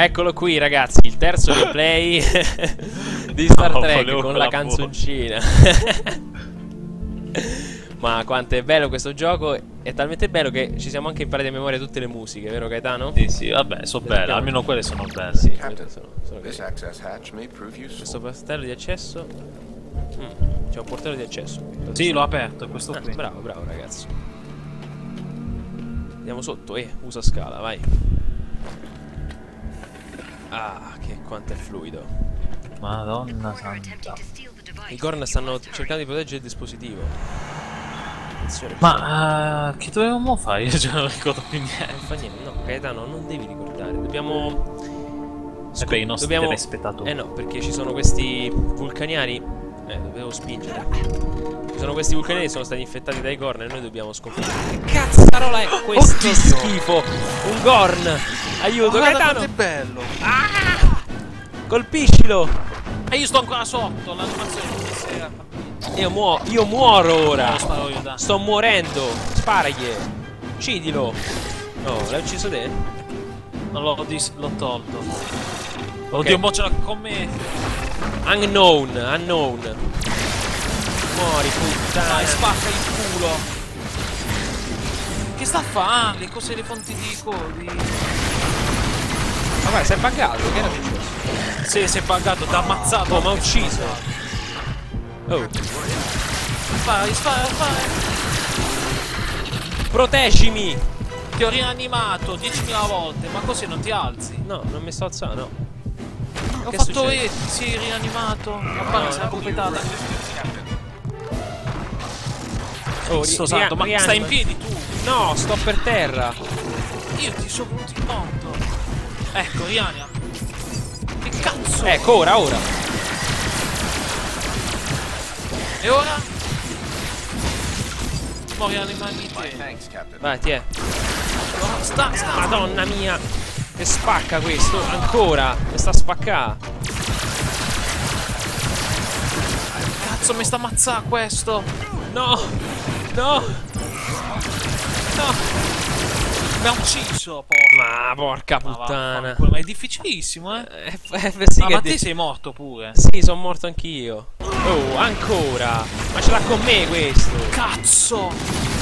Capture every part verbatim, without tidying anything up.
Eccolo qui ragazzi, il terzo gameplay di Star No, Trek con la la canzoncina. Ma quanto è bello questo gioco. È talmente bello che ci siamo anche imparati a memoria tutte le musiche, vero Gaetano? Sì, sì, vabbè, sono belle, almeno quelle sono belle. Sì, Captain, sono, sono this access hatch may prove useful. questo portello di accesso. Mm, c'è un portello di accesso qui. Sì, l'ho aperto, è questo Ah, qui. bravo, bravo ragazzo. Andiamo sotto, eh, usa scala, vai. Ah, che quanto è fluido. Madonna santa. I Gorn stanno cercando di proteggere il dispositivo. Attenzione. Ma uh, che dovevamo fare? Io già non ricordo più niente. Non fa niente, no, Gaetano, non devi ricordare. Dobbiamo. E per i nostri dobbiamo... telespettatori. Eh no, perché ci sono questi vulcaniani. Eh, dovevo spingere. Ci sono questi vulcaniani che sono stati infettati dai Gorn e noi dobbiamo sconfiggere. Che cazzarola è questo Oddio. schifo? Un Gorn! Aiuto, Guarda Gaetano! quanto è bello! Ah! Colpiscilo! E io sto ancora sotto, l'animazione non si era capita. Io, muo io muoro ora! Lo sparo io, dai. Sto morendo! Sparagli! Uccidilo! No, l'hai ucciso te? Non l'ho l'ho tolto. Ok. Oddio, mo ce l'ha con me. Unknown, unknown. Muori, puttana. Dai, spacca il culo. Che sta a fare? Le cose, le fonti di codi. Ma guarda, sei buggato, che era successo? Sì, si è buggato, t'ha ammazzato. Oh, ma ha ucciso. Oh, Spara, spara, spara. proteggimi! Ti ho rianimato diecimila volte, ma così non ti alzi? No, non mi sto alzando, no. Ho Che fatto succede? E, ti sei rianimato. Ma pare sei completata. Oh, Sto ri- santo, ma ria- stai in rianima. piedi tu? No, sto per terra. Io ti sono venuto incontro. Ecco, rianima. Che cazzo? Ecco, ora, ora. E ora? Mo rianimami te. Thanks, Captain. Vai, ti è. Sta, sta. Madonna mia. Che spacca questo, ancora. Mi sta a spaccare. Cazzo, mi sta ammazzando questo. No, no, no. Mi ha ucciso, porco. Ma porca Ma puttana. vaffanculo, ma è difficilissimo, eh. Eh, eh, sì Ah, che ma de- te sei morto pure. Sì, sono morto anch'io. Oh, ancora. Ma ce l'ha con me questo. Cazzo.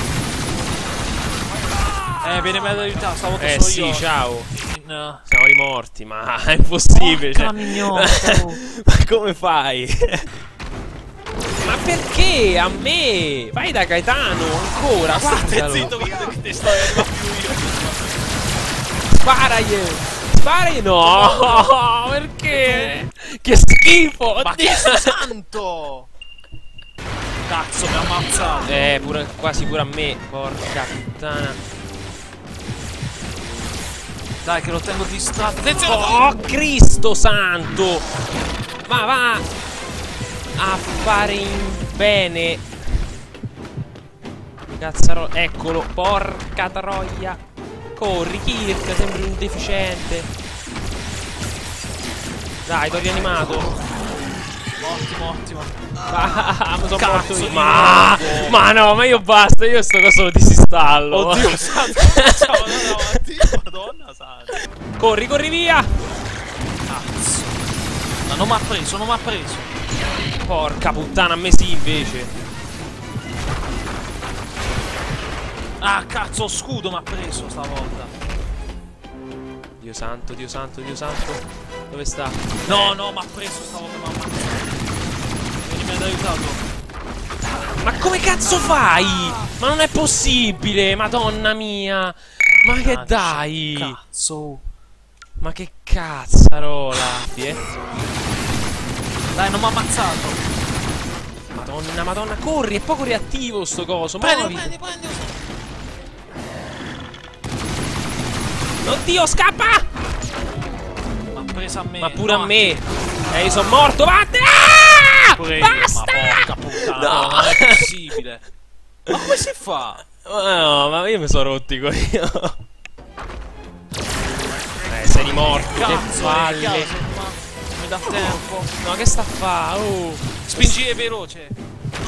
Eh, viene meglio aiutare, stavolta Eh sono sì, io. ciao. No. Siamo rimorti, ma è impossibile. Porca cioè. mignota, oh. Ma come fai? Ma perché? A me? Vai da Gaetano, ancora, guardalo. che ti sto arrivando più io. Sparagli. Sparagli. No, perché? Che schifo. Ma oddio. che santo! Cazzo, mi ha ammazzato. Eh, pure, quasi pure a me. Porca puttana. Dai, che lo tengo distratto. Attenzione! Oh, Cristo santo. Ma va a fare in bene. Cazzarola. Eccolo. Porca troia. Corri, Kirk. Sembri un deficiente. Dai, t'ho rianimato. Ottimo, ottimo. Ah, mi sono Cazzo morto io. di Ma, nuovo. ma no, ma io basta. Io sto coso lo disinstallo. Oddio, santo. Ciao, no, no, madonna santa. Corri, corri via. Cazzo. Ma non mi ha preso, non mi ha preso. Porca puttana, a me sì invece. Ah, cazzo, scudo mi ha preso stavolta. Dio santo, Dio santo, Dio santo. Dove sta? No, no, mi ha preso stavolta, mi ha ammazzato. Mi ha aiutato. Ma come cazzo fai? Ma non è possibile, madonna mia. Ma che Cazzo, dai? Cazzo. Ma che cazzarola. Ti è? Dai, non mi ha ammazzato. Madonna, madonna, corri, è poco reattivo sto coso. Prendi, Muoviti. prendi, prendi. Oddio, scappa! Ma ha preso a me. Ma pure no, a me. Eh, io sono morto, vattene! Ah! Pure io. Basta! Ma porca puttana, No. no, non è possibile. Ma come si fa? Ma no, ma io mi sono rotti con io. Eh, sei rimorto, che Cazzo, palle. cazzo, ma mi dà tempo. No, che sta a fa? Oh. Spingi, è veloce. È,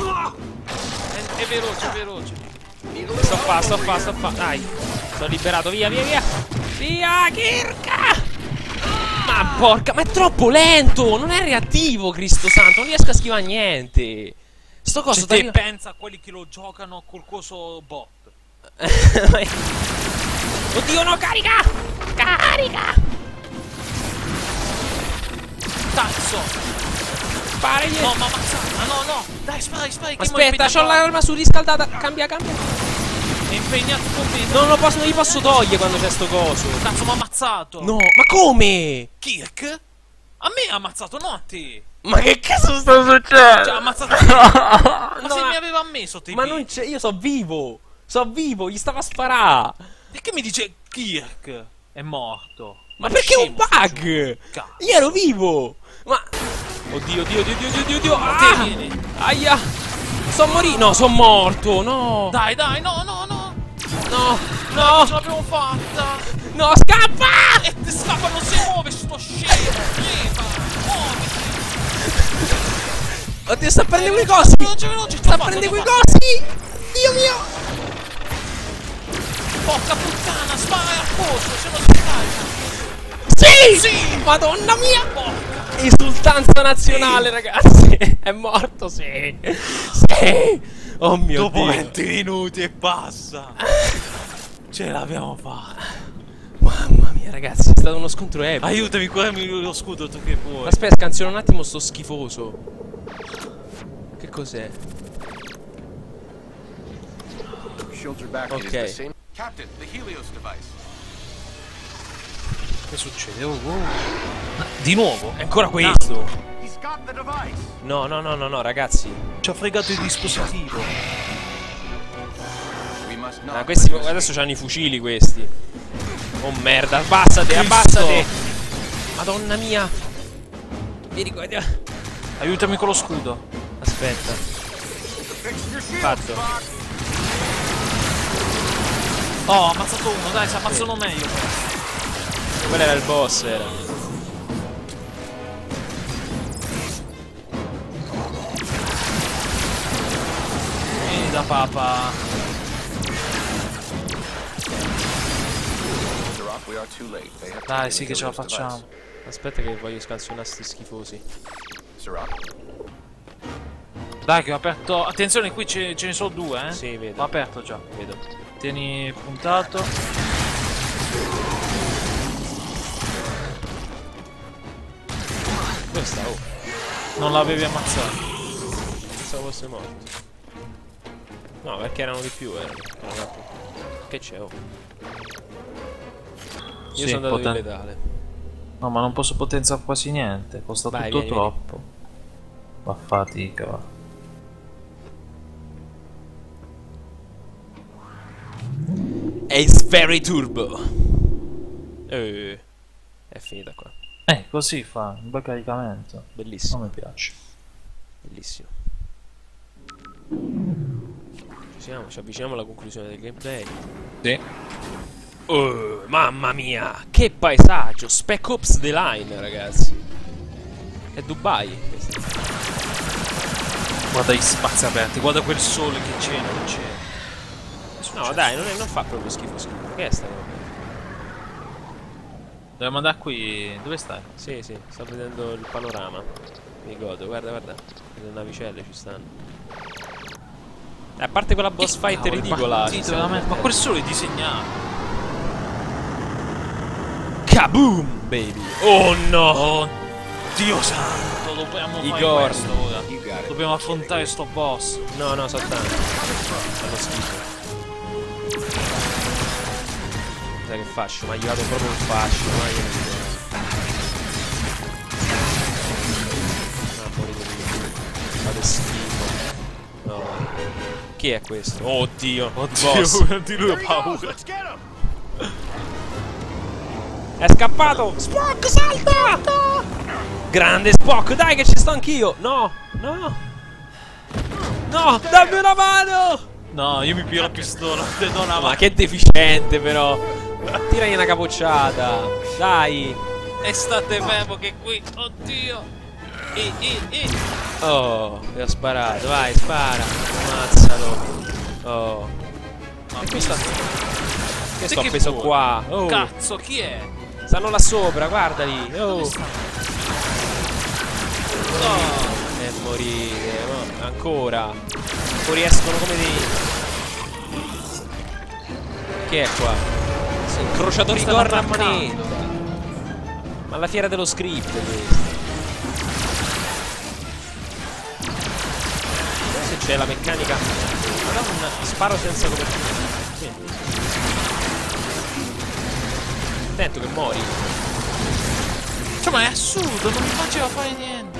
è veloce, è veloce. Sto qua, sto qua, sto qua. Dai. Sono liberato, via, via, via. Via, Kirk! Ma porca, ma è troppo lento. Non è reattivo, Cristo santo. Non riesco a schivare niente. Sto coso Se te pensa a quelli che lo giocano col coso bot. Oddio, no, carica! Carica! Cazzo! Sparagli! No, ma ammazza! Ah, no, no! Dai, spari, spari! che mo Aspetta, impegna c'ho l'arma surriscaldata. Cambia, cambia. È impegnato con me! Non lo posso, non gli posso togliere quando c'è sto coso. Cazzo, mi ha ammazzato! No, ma come? Kirk? A me ha ammazzato, no a te! Ma che cazzo sta succedendo? Cioè, ha ammazzato te! Ma No, se ma- mi aveva ammesso te! Ma non c'è, io so vivo. So vivo, gli stava a sparare. Perché mi dice Kirk è morto? Ma perché è un scemo, bug? Cazzo. Io ero vivo. Ma oddio, oddio, oddio, oddio, oddio, oddio. Ma Ah! te vieni. Aia. Sono morito. No, sono morto. No. Dai, dai, no, no, no! No. No, ce No. l'abbiamo fatta! No, scappa! E te scappa, non si muove sto scemo! Prima, muoviti! Oddio, sta prendendo quei cosi. Veloce, veloce, Sta prendendo quei cosi. Dio mio. Porca puttana, spara a posto, se no si carica! Sì. Sì! Madonna mia. Porca! Esultanza nazionale, ragazzi. È morto, sì. Sì. Oh mio Dopo Dio. venti minuti e passa! Ce l'abbiamo fatta! Mamma mia, ragazzi, è stato uno scontro epico. Aiutami, curami lo scudo tu che puoi! Aspetta, scansiono un attimo sto schifoso. Che cos'è? Shields are back. It is Okay. the same. Captain, the Helios device. Che succede? Oh, oh. Di nuovo? È ancora questo? He's got the device. No, no, no, no, no, ragazzi. Ci ha fregato il dispositivo! We must not. Ah, questi adesso c'hanno i fucili questi. Oh merda, abbassate, abbassate. Madonna mia. Vieni qua. dia- Aiutami con lo scudo! Aspetta. Fatto. Oh, ha ammazzato uno, dai, si ammazzano meglio! Quello era il boss, era. Vieni da papa! The Rock, we are too late. They have Dai, taken sì the che ce la Helios facciamo! device. Aspetta che voglio scansionare sti schifosi. Sirach, Dai che ho aperto... Attenzione, qui ce, ce ne sono due, eh? Sì, L'ho vedo. aperto già. Vedo. Tieni puntato. Dove sta? Oh, Non l'avevi ammazzato. pensavo fosse morto. No, perché erano di più, erano. erano Che c'è? Oh. Io Sì, sono andato poten- in letale. No, ma non posso potenziare quasi niente. Costa Vai, tutto vieni, troppo. Va fatica, va. Ace Very Turbo. Eh, è finita qua. Eh, così fa. Un bel caricamento. Bellissimo, Non mi piace. bellissimo. Ci siamo, ci avviciniamo alla conclusione del gameplay. Sì. Oh, mamma mia, che paesaggio! Spec Ops The Line, ragazzi. È Dubai questa. Guarda gli spazi aperti, guarda quel sole che c'è, non c'è. No, dai, non, è, non fa proprio schifo, schifo. Che è sta roba? Dobbiamo andare qui. Dove stai? Sì, sì, sto vedendo il panorama. Mi godo, guarda, guarda. Le navicelle ci stanno. Eh, a parte quella boss fight Cavolo, ridicola. partito, ci siamo veramente. Ma divertenti. quel sole è disegnato. Kaboom, baby. Oh no. Oh, Dio santo, dobbiamo fare Igor. questo ora. you got it. Dobbiamo affrontare sto boss. No, no, soltanto. Fanno schifo. Sai che fascio? Ma gli vado proprio un fascio. Ma che ne so. Ah, fuori di lì. Fate schifo. No. Chi è questo? Oddio. Boss. di lui ho paura. È scappato. Spock, salta! Grande Spock, dai che ci sto anch'io. No, no. No, dammi una mano. No, io mi piglio la pistola. Te do una Ma mano. che deficiente però. Tiragli una capocciata. Dai. E state fermo che qui. Oddio. E, e, e. Oh, gli ho sparato. Vai, spara. Ammazzalo. Oh. Ma E qui sta. Che Sai sto che appeso vuoi? qua. Oh. Cazzo, chi è? Stanno là sopra, guardali. Oh. No. E morire. No, ancora. Fuoriescono come dei... Che è qua? Sì, incrociatori Stanno corna a attaccando. manetta. Ma la fiera dello script questa. Se c'è la meccanica. Madonna, sparo senza copertura. Sì. Attento che muori. Cioè, ma è assurdo, non mi faceva fare niente.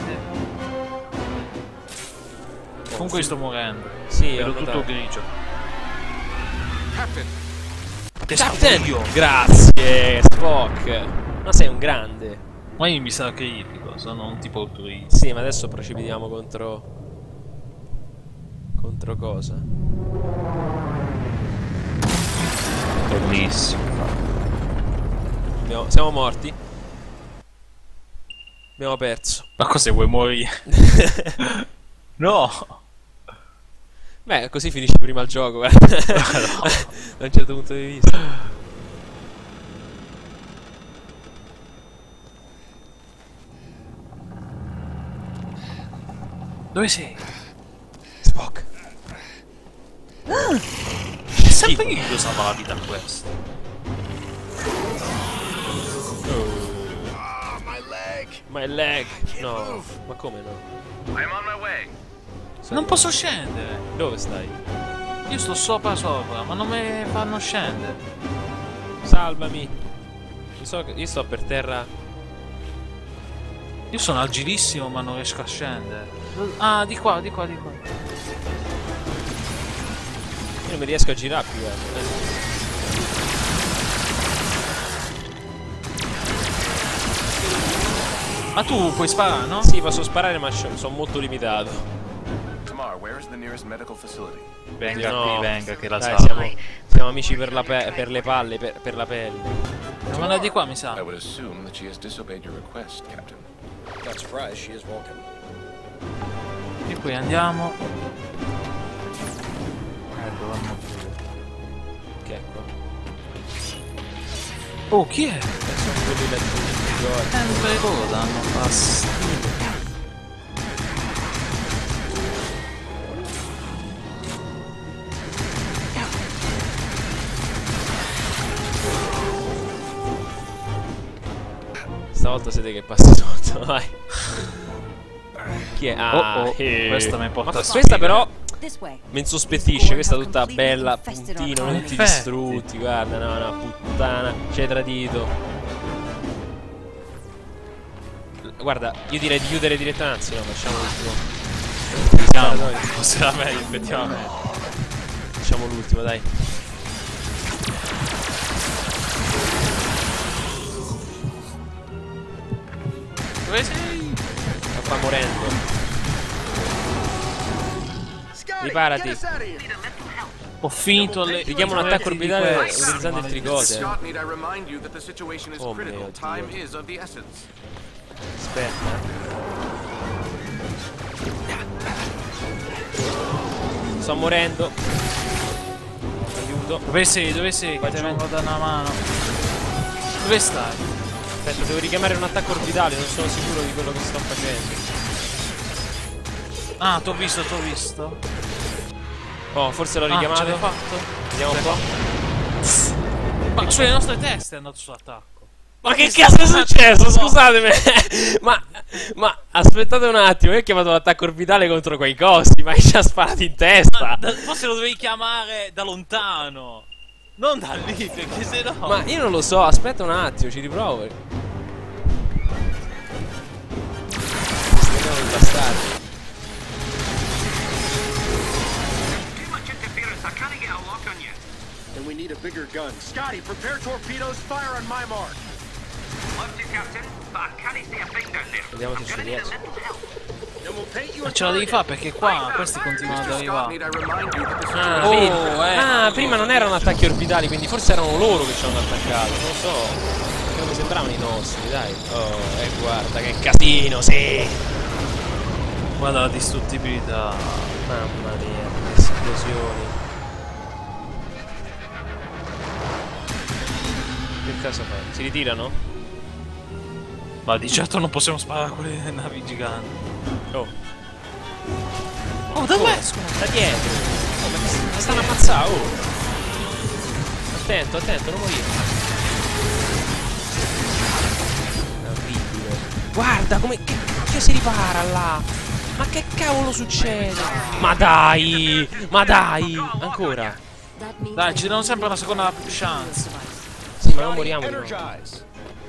Comunque sto morendo. Sì, Vedo ho tutto notato. grigio. Captain, Che Captain! io. Grazie, Spock. Ma sei un grande. Ma io mi sa critico, sono un tipo altruista. Sì, ma adesso precipitiamo contro... Contro cosa? Bellissimo. Abbiamo- Siamo morti. Abbiamo perso. Ma cosa vuoi morire? No! Beh, così finisce prima il gioco, guarda. Da un certo punto di vista. Dove sei? Spock. È sempre io che usava la vita questo. ah, my leg. My leg. No. Ma come no? I am on my way. Non posso scendere. Dove stai? Io sto sopra sopra, ma non mi fanno scendere. Salvami. Io, so che- io sto per terra. Io sono agilissimo ma non riesco a scendere. Ah, di qua, di qua, di qua. Io non mi riesco a girare più, guarda. Ma tu puoi sparare, no? Sì, posso sparare, ma sono molto limitato. Tamar, where is the nearest medical facility? Venga No. qui, venga, che la Dai, sa. siamo, siamo amici per, la pe- per le palle, per, per la pelle. Devo andare di qua, mi sa. I would assume that she has disobeyed your request, Captain. Not surprised, she is Vulcan. E qui andiamo. Eh, dovevamo chiudere. Che è qua? Oh, chi è? Sono quelli laggiù. Sempre loro danno fastidio. Stavolta siete che passa tutto, vai. Chi è? Ah, Oh, oh, eh. questa mi porta Ma a questa però This way. mi insospettisce, questa tutta bella, Infested puntino, our tutti colony. distrutti, guarda, no, no, puttana, ci hai tradito. Guarda, io direi di chiudere direttamente, anzi no, facciamo l'ultimo. Siamo. Sarà meglio, effettivamente. Facciamo l'ultimo, dai. Dove sei? Ma sta morendo. Riparati. Ho finito le... Richiamo un attacco di orbitale questo. utilizzando il tricote. Scott, need I remind you that the situation is Oh, critical. mio Time Dio. is of the essence. Aspetta. Sto morendo. Aiuto. Dove sei? Dove sei? Che ti vengo a dare una mano. Dove stai? Aspetta, devo richiamare un attacco orbitale, non sono sicuro di quello che sto facendo. Ah, t'ho visto, t'ho visto. Oh, forse l'ho Ah, ce richiamato. l'hai fatto? Vediamo un po'. Ma sulle nostre teste è andato sull'attacco. Ma che cazzo è successo? Scusatemi. ma, ma aspettate un attimo, io ho chiamato l'attacco orbitale contro quei costi, ma ci ha sparato in testa. Da- forse lo dovevi chiamare da lontano. Non da lì, perché se no... Ma io non lo so, aspetta un attimo, ci riprovo. Vediamo i bastardi. And we need a bigger gun. Scotty, prepare torpedoes, fire on my mark. Vediamo se ci riesco. And we'll paint you Ma a ce la devi target. fare perché qua questi continuano ad Scott, need arrivare. I remind you that the Ah, situation Oh, vedi? eh. Ah, prima non erano attacchi orbitali, quindi forse erano loro che ci hanno attaccato, non lo so. Perché mi sembravano i nostri, dai. Oh, e guarda che casino, sì. Guarda la distruttibilità. Mamma mia, che esplosioni. Che cosa fa? Si ritirano? Ma di certo non possiamo sparare a quelle navi giganti. Oh, Oh, da dove? da dietro. Oh, ma mi mi stanno ammazzando. Oh. Attento, attento, non morire. È orribile. Guarda come che cacchio si ripara là. Ma che cavolo succede? Ma dai, ma dai, ancora. Dai, ci danno sempre una seconda chance. Sì, ma non moriamo di nuovo. Energize.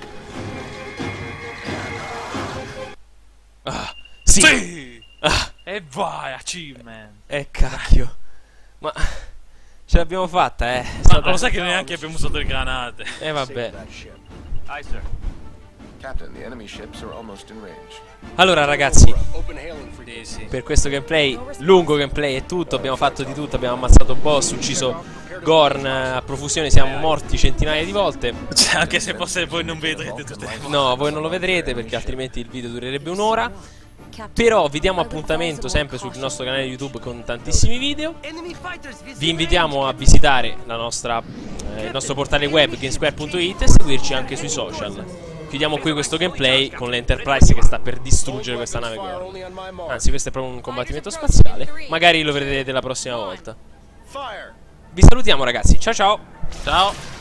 Ah, sì. Sì! Ah, E vai, achievement. eh cacchio. Ma ce l'abbiamo fatta, eh. È Ma stata... lo sai che neanche abbiamo usato le granate. Eh vabbè. Aye, sir. Captain, the enemy ships are almost in range. Allora ragazzi, Open hailing for Sì, sì. per questo gameplay, lungo gameplay e tutto, abbiamo fatto di tutto, abbiamo ammazzato boss, ucciso Gorn a profusione, siamo morti centinaia di volte. Cioè, anche se forse voi non vedrete tutte le No, voi non lo vedrete perché altrimenti il video durerebbe un'ora. Però vi diamo appuntamento sempre sul nostro canale YouTube con tantissimi video. Vi invitiamo a visitare la nostra, eh, il nostro portale web gamesquare punto it e seguirci anche sui social. Chiudiamo qui questo gameplay con l'Enterprise che sta per distruggere questa nave Gorn. Anzi, questo è proprio un combattimento spaziale. Magari lo vedrete la prossima volta. fire. Vi salutiamo ragazzi, ciao ciao. Ciao.